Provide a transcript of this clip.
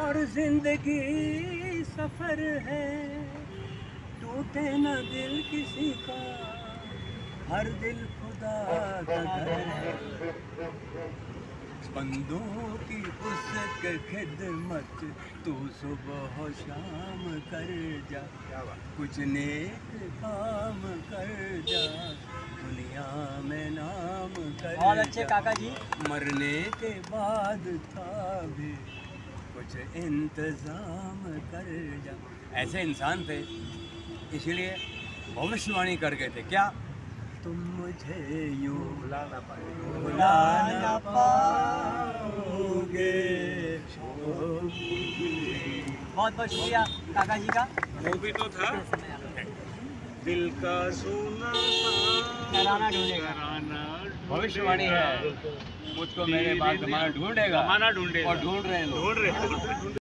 और जिंदगी सफर है, टूटे न दिल किसी का, हर दिल खुदा का घर है। बंदों की उसके खिदमत तू सुबह शाम कर जा, कुछ नेक काम कर जा, दुनिया में नाम कर। बहुत अच्छे काका जी। मरने के बाद था भी कुछ इंतजाम कर जा। ऐसे इंसान थे, इसीलिए भविष्यवाणी कर गए थे क्या, तुम मुझे यूं भुला ना पाओगे। बहुत बहुत शुक्रिया काका जी का। वो भी तो था, दिल का सोना कराना ढूंढेगा। भविष्यवाणी है, मुझको मेरे बाद जमाना ढूंढेगा जमाना ढूंढेगा और ढूंढ रहे हैं लोग। ढूंढ रहे